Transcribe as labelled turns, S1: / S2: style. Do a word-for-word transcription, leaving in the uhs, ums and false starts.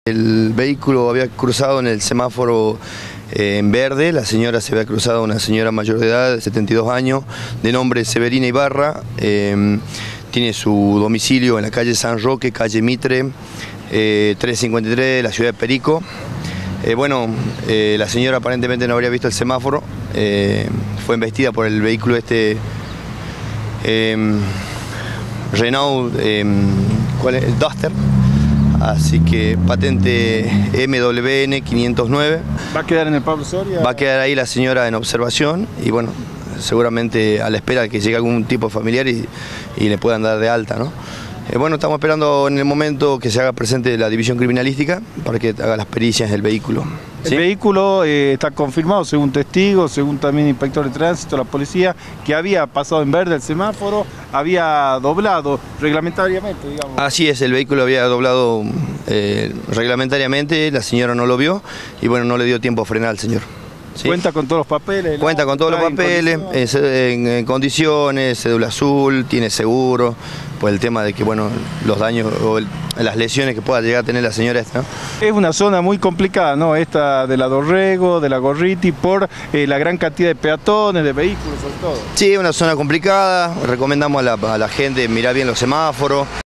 S1: El vehículo había cruzado en el semáforo eh, en verde, la señora se había cruzado, una señora mayor de edad, de setenta y dos años, de nombre Severina Ibarra, eh, tiene su domicilio en la calle San Roque, calle Mitre, eh, trescientos cincuenta y tres, la ciudad de Perico. Eh, bueno, eh, la señora aparentemente no habría visto el semáforo, eh, fue embestida por el vehículo este eh, Renault, eh, ¿cuál es? El Duster. Así que patente M W N quinientos nueve.
S2: ¿Va a quedar en el Pablo Soria?
S1: Va a quedar ahí la señora en observación y bueno, seguramente a la espera de que llegue algún tipo familiar y, y le puedan dar de alta, ¿no? Eh, bueno, estamos esperando en el momento que se haga presente la división criminalística para que haga las pericias del vehículo.
S2: El
S1: ¿Sí?
S2: vehículo eh, está confirmado, según testigos, según también inspector de tránsito, la policía, que había pasado en verde el semáforo, había doblado reglamentariamente, digamos.
S1: Así es, el vehículo había doblado eh, reglamentariamente, la señora no lo vio y bueno, no le dio tiempo a frenar al señor. ¿Sí?
S2: Cuenta con todos los papeles.
S1: Cuenta con todos los papeles, en condiciones. En, en condiciones, cédula azul, tiene seguro, por el tema de que, bueno, los daños o el, las lesiones que pueda llegar a tener la señora esta, ¿no?
S2: Es una zona muy complicada, ¿no? Esta de la Dorrego, de la Gorriti, por eh, la gran cantidad de peatones, de vehículos sobre todo.
S1: Sí, es una zona complicada, recomendamos a la, a la gente mirar bien los semáforos.